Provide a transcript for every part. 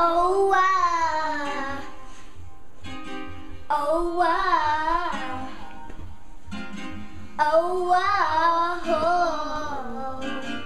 Oh wow, oh wow, oh wow.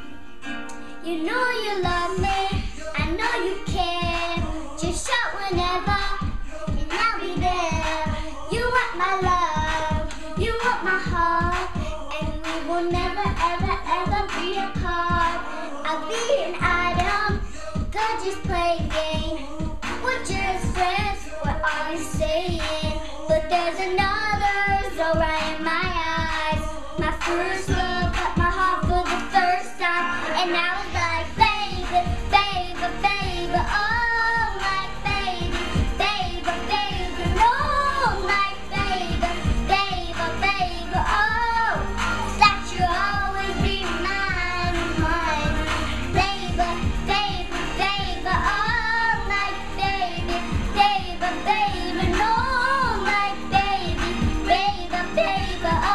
You know you love me, I know you care. Just shout whenever, and I'll be there. You want my love, you want my heart, and we will never ever ever be apart. I'll be an item, girl, just play a game. We're just friends, we're always saying. But there's another, so right in my eyes. My first love got my heart for the first time. And I was like, baby, baby, baby, oh, like baby, baby, baby, no, like baby, baby, baby, oh, that you'll always be mine, mine. Baby, baby, baby, oh, like baby, baby, baby, no, like baby, baby, baby, oh,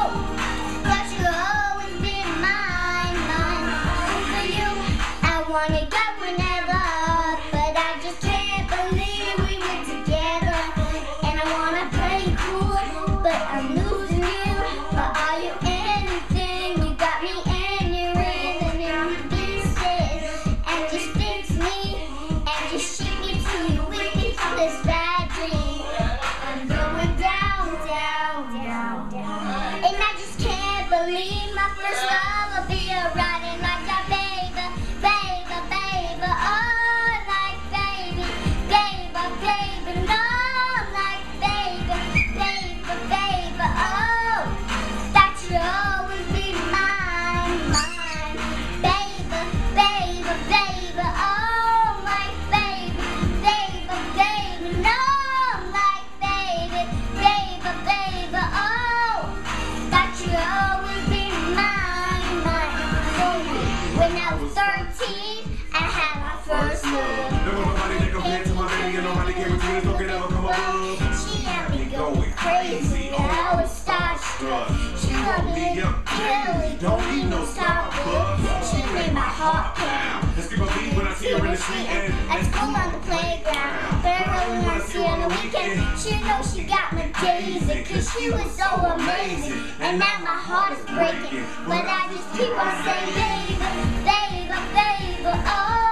that you'll always be mine, mine. For you, I wanna go whenever, but I just can't believe we were together. And I wanna play cool, but I'm losing you. But are you anything? You got me in your rhythm and you pieces, and just fix me, and just shake me till you wake me from this bad dream. I'm going down, down, down, down, and I just can't believe my first love will be a riding like that, baby, baby, baby, oh, like baby, baby, baby, no, like baby, baby, baby, oh, that you'll always be mine, mine, baby, baby, baby, oh, like baby, baby, baby, no, like baby, baby, baby, oh, that you'll always be mine, mine. When I was 13, I had my first love. Never nobody that compared to my baby, and nobody came between us, no could ever come above. She had me going crazy, and I was starstruck. She loved me dearly, don't need no Starbucks. She made my heart pound. Let's give a beat when I see her in the street, and At school on the playground, but I really when I see her on the weekend, she knows she got me daisy, cause she was so amazing. And now my heart is breaking, but I just keep on saying, baby, baby, baby, oh,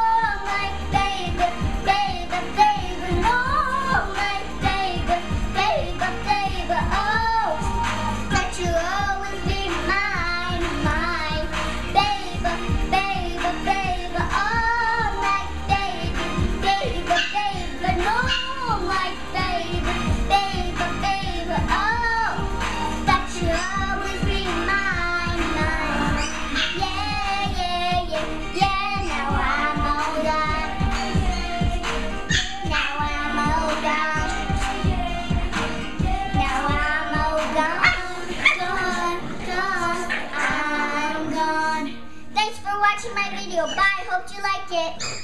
like baby, baby, baby, no, like baby, baby, baby, oh, that you'll always be mine, mine, baby, baby, baby, oh, like baby, baby, baby, no, like baby, baby, baby, oh, that you'll always be mine, mine. Yeah, yeah, yeah, yeah, now I'm all done. Now I'm all done. Now I'm all gone, gone, gone, I'm gone. Thanks for watching my video. Bye, hope you like it.